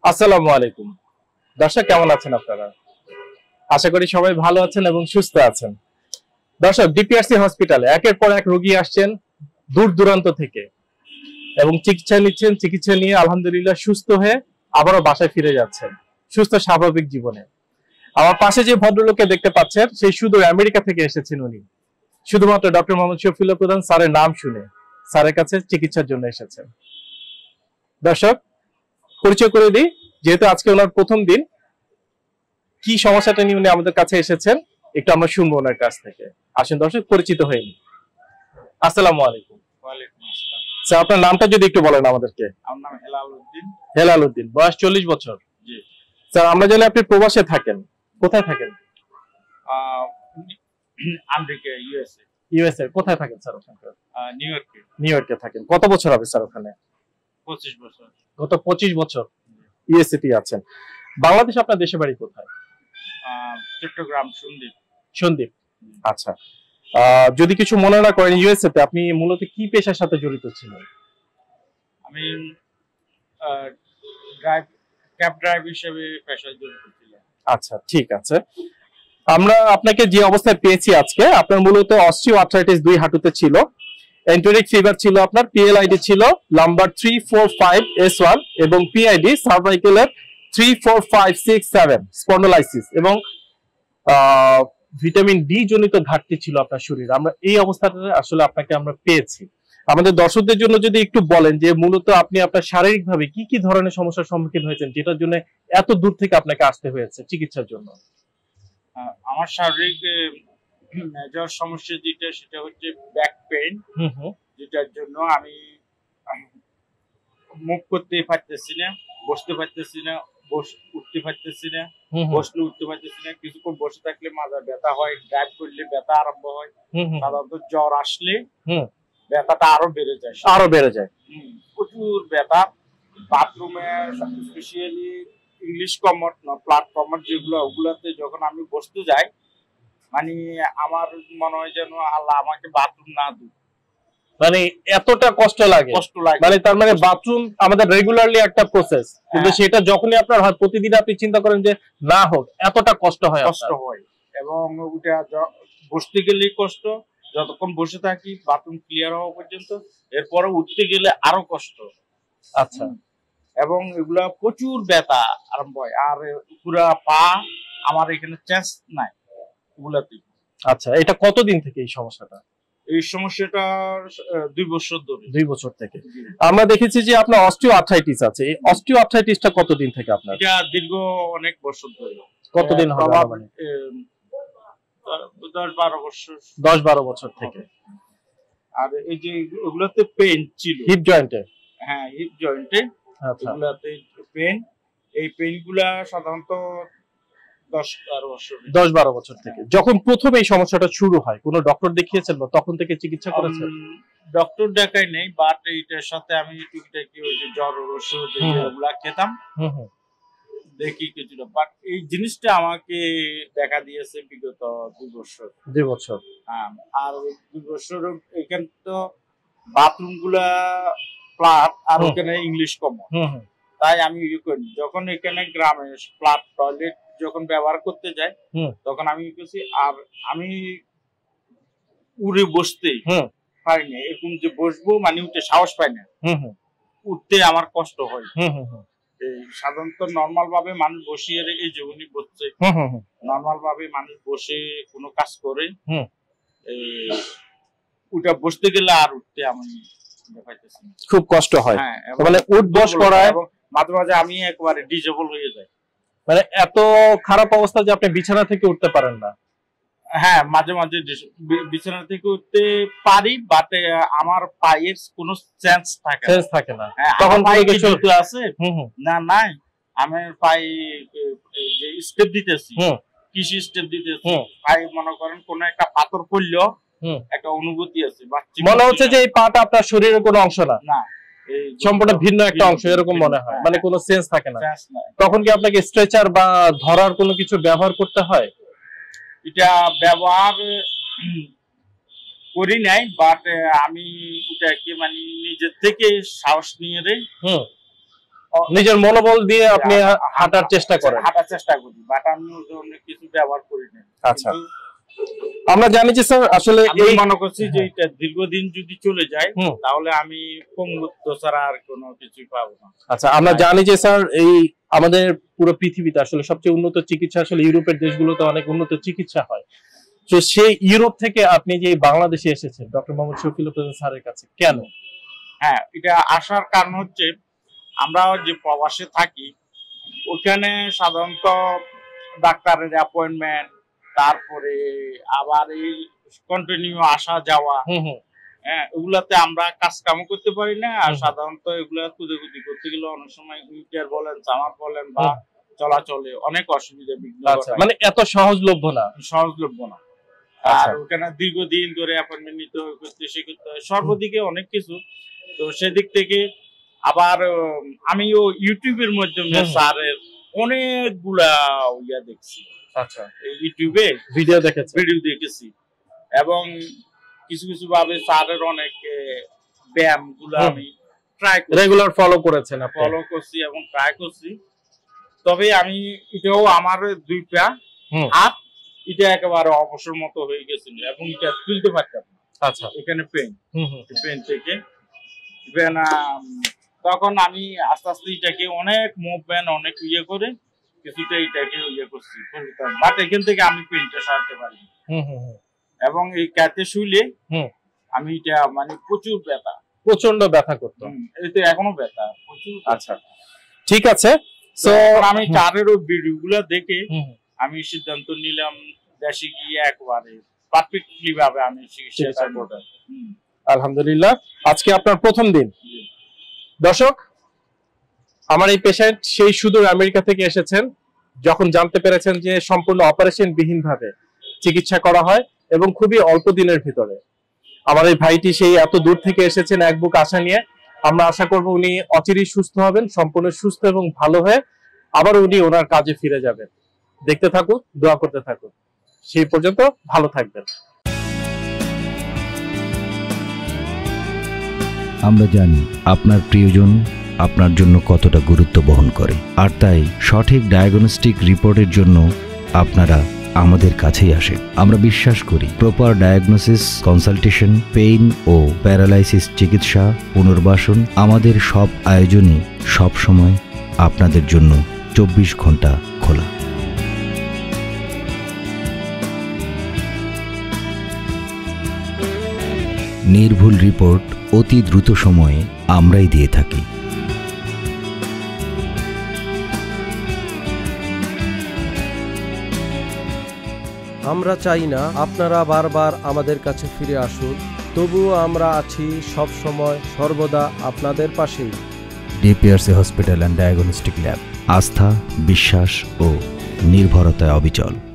আসসালামু আলাইকুম। দর্শক কেমন আছেন আপনারা? আশা করি সবাই ভালো আছেন এবং সুস্থ আছেন। দর্শক, ডিপিআরসি হসপিটালে একের পর এক রোগী আসছেন দূর দূরান্ত থেকে এবং চিকিৎসা নিচ্ছেন। চিকিৎসা নিয়ে আলহামদুলিল্লাহ সুস্থ হয়ে আবারও বাসায় ফিরে যাচ্ছেন সুস্থ স্বাভাবিক জীবনে। আমার পাশে যে ভদ্রলোককে দেখতে পাচ্ছেন সেই সুদূর আমেরিকা থেকে এসেছেন। উনি শুধুমাত্র ডক্টর মোহাম্মদ শফিউল্লাহ প্রধান স্যারের নাম শুনে স্যারের কাছে চিকিৎসার জন্য এসেছেন। দর্শক, পরিচয় করে দিই, যেহেতু আজকে ওনার প্রথম দিন, কি সমস্যাটা নিয়ে উনি আমাদের কাছে এসেছেন একটু আমরা শুনবো ওনার কাছ থেকে। আসেন দর্শক, পরিচিত হয়নি। আসসালামু আলাইকুম। ওয়ালাইকুম আসসালাম। স্যার, আপনার নামটা যদি একটু বলেন আমাদেরকে। আমার নাম হেলাল উদ্দিন। হেলাল উদ্দিন, বয়স 40 বছর। জি স্যার, আমরা জানি আপনি প্রবাসে থাকেন। কোথায় থাকেন? America, USA. ইউএসএ কোথায় থাকেন স্যার? ওখানকার নিউ ইয়র্কে। নিউ ইয়র্কে থাকেন। কত বছর হবে স্যার ওখানে? 25 বছর। গত 25 বছর ইউএসএ তে আছেন। বাংলাদেশ আপনার দেশের বাড়ি কোথায়? চট্টগ্রাম, সন্দ্বীপ। সন্দ্বীপ, আচ্ছা। যদি কিছু মনে না করেন, ইউএসএ তে আপনি মূলত কি পেশার সাথে জড়িত ছিলেন? আমি ক্যাব ড্রাইভ হিসেবে পেশায় জড়িত ছিলাম। আচ্ছা, ঠিক আছে। আমরা আপনাকে যে অবস্থায় পেয়েছি আজকে, আপনার মূলত অস্টিওআর্থ্রাইটিস 2 হাঁটুতে ছিল, এন্টেরিক ফিভার ছিল, আপনার পিএলআইডি ছিল নাম্বার 345S1 এবং পিআইডি সার্ভাইকেলের 34567, স্পন্ডোলাইসিস এবং ভিটামিন ডি জনিত ঘাটতি ছিল আপনার শরীরে। আমরা এই অবস্থাটা আসলে আপনাকে আমরা পেয়েছি। আমাদের দর্শকদের জন্য যদি একটু বলেন যে মূলত আপনি আপনার শারীরিকভাবে কি কি ধরনের সমস্যার সম্মুখীন হয়েছেন, যেটার জন্য এত দূর থেকে আপনাকে আসতে হয়েছে চিকিৎসার জন্য? আমার শারীরিক মেজর সমস্যা যেটা, সেটা হচ্ছে ব্যাক পেইন, যেটার জন্য আমি মুভ করতে পারতেছি না, বসতে পারতেছি না, উঠতে পারতেছি না, বসলে উঠতে পারতেছি না। কিছুক্ষণ বসে থাকলে মাথা ব্যথা হয়, ড্রাইভ করলে ব্যথা আরম্ভ হয়। সাধারণত জ্বর আসলে ব্যথাটা আরো বেড়ে যায়। প্রচুর ব্যথা। বাথরুমে স্পেশালি ইংলিশ কমোড না প্ল্যাটফর্মার যেগুলো, ওগুলাতে যখন আমি বসতে যাই, মানে আমার মনে হয় যেন আল্লাহ আমাকে বাথরুম না দিই। মানে এতটা কষ্ট লাগে। মানে তার মানে বাথরুম আমাদের রেগুলারলি একটা প্রসেস, কিন্তু সেটা যখনই আপনার হয় প্রতিদিন আপনি চিন্তা করেন যে না হোক, এতটা কষ্ট হয়। এবং ওটা বসতে গেলে কষ্ট, যতক্ষণ বসে থাকি বাথরুম ক্লিয়ার হওয়া পর্যন্ত, এরপরে উঠতে গেলে আরো কষ্ট। আচ্ছা। এবং এগুলা প্রচুর ব্যথা আরম্ভ হয়। আর পুরা পা, আমার এখানে চেস্ট নাই ওগুলাতে। আচ্ছা, এটা কতদিন থেকে এই সমস্যাটা? এই সমস্যাটা 2 বছর ধরে। 2 বছর থেকে। আমরা দেখেছি যে আপনার অস্টিওআর্থ্রাইটিস আছে। এই অস্টিওআর্থ্রাইটিসটা কতদিন থেকে আপনার? এটা দীর্ঘ অনেক বছর ধরে। কতদিন হবে? মানে 10-12 বছর। 10-12 বছর থেকে। আর এই যে ওগুলাতে পেইন ছিল হিপ জয়েন্টে। হ্যাঁ, হিপ জয়েন্টে। আচ্ছা, ওগুলাতে পেইন। এই পেইনগুলা সাধারণত 10-12 বছর থেকে। যখন প্রথম এই সমস্যাটা শুরু হয়, কোন ডক্টর দেখিয়েছেন বা তখন থেকে চিকিৎসা করেছেন? ডক্টর দেখাই নেই, বাট এইটার সাথে আমি টুকিটাকি ওই যে জ্বর ওষুধ এগুলা খেতাম, দেখি কিছুটা। বাট এই জিনিসটা আমাকে দেখা দিয়েছে বিগত 2 বছর। 2 বছর। আর 2 বছর এখানে তো বাথরুম গুলা ফ্ল্যাট, আর ওখানে ইংলিশ কমন। তাই আমি যখন এখানে গ্রামে ফ্ল্যাট টয়লেট যখন ব্যবহার করতে যাই, তখন আমি করছি, আর আমি উড়ে বসতে পারি না। এরকম যে বসবো মানে উঠে সাহস পাই না, উঠতে আমার কষ্ট হয়। এই সাধারণত নর্মাল ভাবে মানুষ বসিয়ে রেখে, যে উনি বসছে, নর্মাল ভাবে মানুষ বসে কোনো কাজ করে, ওটা বসতে গেলে আর উঠতে আমি খুব কষ্ট হয়। মানে উঠ বস করায় মাঝে মাঝে আমি একবারে ডিজেবল হয়ে যাই। মানে এত খারাপ অবস্থা যে আপনি বিছানা থেকে উঠতে পারেন না? হ্যাঁ, মাঝে মাঝে বিছানা থেকে উঠতে পারি, বাট আমার পায়ের কোনো সেন্স থাকে না। তখন পায়ে কি জুতো আছে? না, নাই। আমার পায়ে যে স্টেপ দিতেছি, কৃষি স্টেপ দিতেছি, পায়ে মনে করেন কোন একটা পাথর পড়লেও একটা অনুভূতি আছে। মনে হচ্ছে যে এই পাটা আপনার শরীরের কোনো অংশ না, সম্পূর্ণ ভিন্ন একটা অংশ, এরকম মনে হয়। মানে কোনো সেন্স থাকে না। তখন কি আপনাকে স্ট্রেচার বা ধরার কোনো কিছু ব্যবহার করতে হয়? এটা ব্যবহার করি নাই, বাট আমি ওটাকে মানে নিজের থেকে সাহস নিয়ে নিজের মনোবল দিয়ে আপনি হাঁটার চেষ্টা করেন? হাঁটার চেষ্টা করি, বাট আমি অনেক কিছু ব্যবহার করি না। আচ্ছা, আমরা জানি যে স্যার আসলে এই মনে করছি যে এটা দীর্ঘদিন যদি চলে যায় তাহলে আমি পঙ্গুত্ব ছাড়া আর কোনো কিছুই পাবো না। আচ্ছা, আমরা জানি যে স্যার এই আমাদের পুরো পৃথিবীতে আসলে সবচেয়ে উন্নত চিকিৎসা আসলে ইউরোপের দেশগুলোতে অনেক উন্নত চিকিৎসা হয়। তো সেই ইউরোপ থেকে আপনি যে বাংলাদেশে এসেছেন ডক্টর মোহাম্মদ শফিউল হোসেন স্যারের কাছে কেন? হ্যাঁ, এটা আসার কারণ হচ্ছে আমরা যে প্রবাসে থাকি ওখানে সাধারণত ডাক্তারের অ্যাপয়েন্টমেন্ট, তারপরে আবার এই কন্টিনিউ আসা যাওয়া, হ্যাঁ, ওগুলাতে আমরা কাজ কাম করতে পারি না। আর সাধারণত এগুলা খুঁজে করতে গেলে অনেক সময় উইটার বলেন, জামার বলেন বা চলাচলে অনেক অসুবিধা বিঘ্ন ঘটায়। মানে এত সহজলভ্য না। আর ওখানে দীর্ঘদিন ধরে অ্যাপয়েন্টমেন্ট নিতে হয়, করতে হয়, সর্বদিকে অনেক কিছু। তো সেদিক থেকে আবার আমিও ইউটিউবের মাধ্যমে স্যারের অনেকগুলা ইয়া দেখছি। আচ্ছা, ইউটিউবে ভিডিও দেখেছি এবং কিছু কিছু ভাবে স্যারের অনেক ব্যায়াম গুলো আমি রেগুলার ফলো করছি এবং ট্রাই করছি। তবে আমি এটাও আমার দুইটা হাত এটা একেবারে অবসর মতো হয়ে গেছিল এবং এটা তুলতে পারতাম না। আচ্ছা, এখানে পেন থেকে তখন আমি আস্তে আস্তে এটাকে অনেক মুভমেন্ট অনেক ইয়ে করে কিছুটা এটাকে ইয়ে করছি, বাট এখান থেকে আমি পেনটা সারতে পারি এবং এই কাতে শুইলে আমি এটা মানে প্রচন্ড ব্যথা করতো। এই তো এখনো ব্যথা প্রচুর। আচ্ছা, ঠিক আছে। তো আমি চারের ভিডিও গুলা দেখে আমি সিদ্ধান্ত নিলাম দেশে গিয়ে একবারে পারফেক্টলি ভাবে আমি চিকিৎসা করব। আলহামদুলিল্লাহ, আজকে আপনার প্রথম দিন। দর্শক, আমার এই পেশেন্ট সেই সুদূর আমেরিকা থেকে এসেছেন, যখন জানতে পেরেছেন যে সম্পূর্ণ অপারেশন বিহীন ভাবে চিকিৎসা করা হয় এবং খুবই অল্প দিনের ভিতরে। আমার এই ভাইটি সেই এত দূর থেকে এসেছেন এক বুক আশা নিয়ে। আমরা আশা করব উনি অচিরেই সুস্থ হবেন, সম্পূর্ণ সুস্থ এবং ভালো হয়ে আবার উনি ওনার কাজে ফিরে যাবেন। দেখতে থাকুন, দোয়া করতে থাকুন। সেই পর্যন্ত ভালো থাকবেন। আমরা জানি আপনার প্রিয়জন আপনার জন্য কতটা গুরুত্ব বহন করে, আর তাই সঠিক ডায়াগনস্টিক রিপোর্টের জন্য আপনারা আমাদের কাছেই আসেন। আমরা বিশ্বাস করি প্রপার ডায়াগনোসিস, কনসালটেশন, পেইন ও প্যারালাইসিস চিকিৎসা, পুনর্বাসন, আমাদের সব আয়োজনই সব সময় আপনাদের জন্য 24 ঘন্টা খোলা। নির্ভুল রিপোর্ট অতি দ্রুত সময়ে আমরাই দিয়ে থাকি। আমরা চাই না আপনারা বারবার আমাদের কাছে ফিরে আসুন, তবুও আমরা আছি সব সময় সর্বদা আপনাদের পাশেই। DPRC hospital and diagnostic lab, আস্থা, বিশ্বাস ও নির্ভরতায় অবিচল।